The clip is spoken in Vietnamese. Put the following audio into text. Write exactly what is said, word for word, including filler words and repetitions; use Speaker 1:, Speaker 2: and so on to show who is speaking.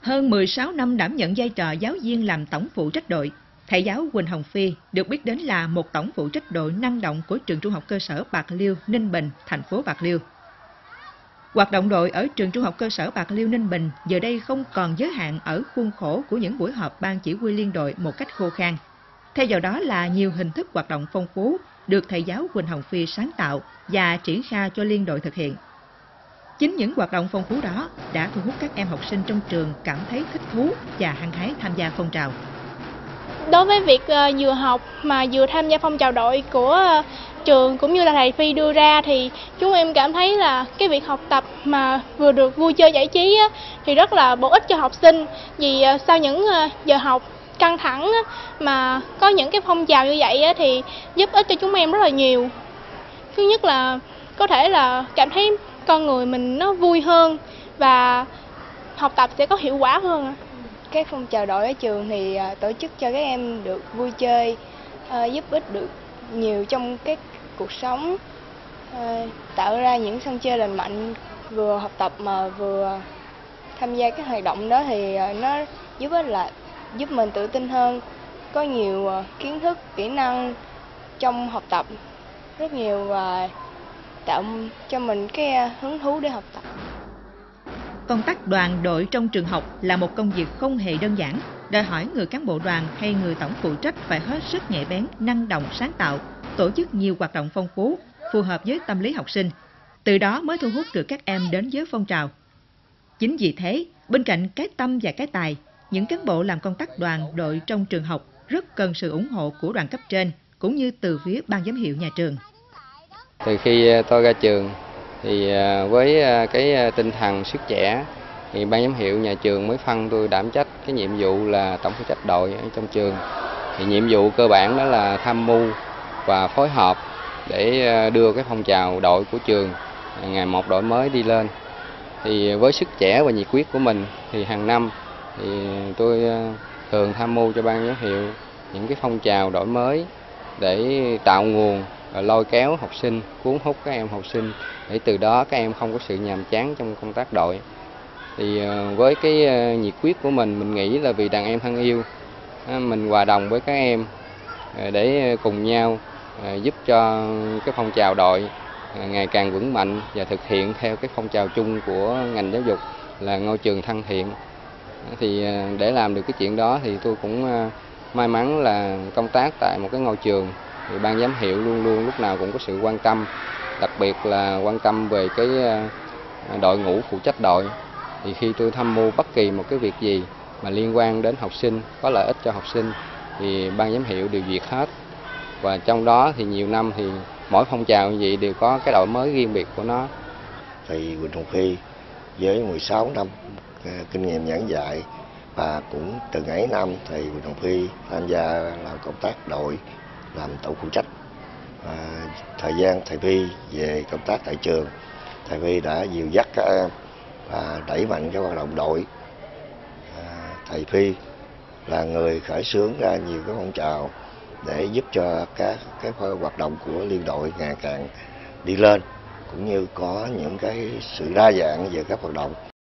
Speaker 1: Hơn mười sáu năm đảm nhận vai trò giáo viên làm tổng phụ trách đội, thầy giáo Quỳnh Hồng Phi được biết đến là một tổng phụ trách đội năng động của trường trung học cơ sở Bạc Liêu, Ninh Bình, thành phố Bạc Liêu. Hoạt động đội ở trường trung học cơ sở Bạc Liêu, Ninh Bình giờ đây không còn giới hạn ở khuôn khổ của những buổi họp ban chỉ huy liên đội một cách khô khan. Thay vào đó là nhiều hình thức hoạt động phong phú được thầy giáo Quỳnh Hồng Phi sáng tạo và triển khai cho liên đội thực hiện. Chính những hoạt động phong phú đó đã thu hút các em học sinh trong trường cảm thấy thích thú và hăng hái tham gia phong trào.
Speaker 2: Đối với việc uh, vừa học mà vừa tham gia phong trào đội của uh, trường cũng như là thầy Phi đưa ra thì chúng em cảm thấy là cái việc học tập mà vừa được vui chơi giải trí á, thì rất là bổ ích cho học sinh. Vì uh, sau những uh, giờ học căng thẳng á, mà có những cái phong trào như vậy á, thì giúp ích cho chúng em rất là nhiều. Thứ nhất là có thể là cảm thấy con người mình nó vui hơn và học tập sẽ có hiệu quả hơn.
Speaker 3: Các phong trào đội ở trường thì tổ chức cho các em được vui chơi, giúp ích được nhiều trong cái cuộc sống, tạo ra những sân chơi lành mạnh, vừa học tập mà vừa tham gia các hoạt động đó thì nó giúp ích là giúp mình tự tin hơn, có nhiều kiến thức, kỹ năng trong học tập rất nhiều và tạo cho mình cái hứng thú để học tập.
Speaker 1: Công tác đoàn đội trong trường học là một công việc không hề đơn giản, đòi hỏi người cán bộ đoàn hay người tổng phụ trách phải hết sức nhạy bén, năng động, sáng tạo, tổ chức nhiều hoạt động phong phú, phù hợp với tâm lý học sinh. Từ đó mới thu hút được các em đến với phong trào. Chính vì thế, bên cạnh cái tâm và cái tài, những cán bộ làm công tác đoàn đội trong trường học rất cần sự ủng hộ của đoàn cấp trên, cũng như từ phía ban giám hiệu nhà trường.
Speaker 4: Từ khi tôi ra trường, thì với cái tinh thần sức trẻ, thì ban giám hiệu nhà trường mới phân tôi đảm trách cái nhiệm vụ là tổng phụ trách đội ở trong trường. Thì nhiệm vụ cơ bản đó là tham mưu và phối hợp để đưa cái phong trào đội của trường ngày một đổi mới đi lên. Thì với sức trẻ và nhiệt huyết của mình thì hàng năm thì tôi thường tham mưu cho ban giám hiệu những cái phong trào đổi mới để tạo nguồn lôi kéo học sinh, cuốn hút các em học sinh để từ đó các em không có sự nhàm chán trong công tác đội. Thì với cái nhiệt huyết của mình, mình nghĩ là vì đàn em thân yêu, mình hòa đồng với các em để cùng nhau giúp cho cái phong trào đội ngày càng vững mạnh và thực hiện theo cái phong trào chung của ngành giáo dục là ngôi trường thân thiện. Thì để làm được cái chuyện đó thì tôi cũng may mắn là công tác tại một cái ngôi trường, thì ban giám hiệu luôn luôn lúc nào cũng có sự quan tâm, đặc biệt là quan tâm về cái đội ngũ phụ trách đội. Thì khi tôi tham mưu bất kỳ một cái việc gì mà liên quan đến học sinh, có lợi ích cho học sinh, thì ban giám hiệu đều duyệt hết. Và trong đó thì nhiều năm thì mỗi phong trào như vậy đều có cái đổi mới riêng biệt của nó.
Speaker 5: Thầy Quỳnh Hồng Phi với mười sáu năm kinh nghiệm giảng dạy và cũng từng ấy năm thầy Quỳnh Hồng Phi tham gia làm công tác đội, làm tổng phụ trách. À, thời gian thầy Phi về công tác tại trường, thầy Phi đã dìu dắt các em và đẩy mạnh cái hoạt động đội. À, thầy Phi là người khởi xướng ra nhiều cái phong trào để giúp cho các cái hoạt động của liên đội ngày càng đi lên, cũng như có những cái sự đa dạng về các hoạt động.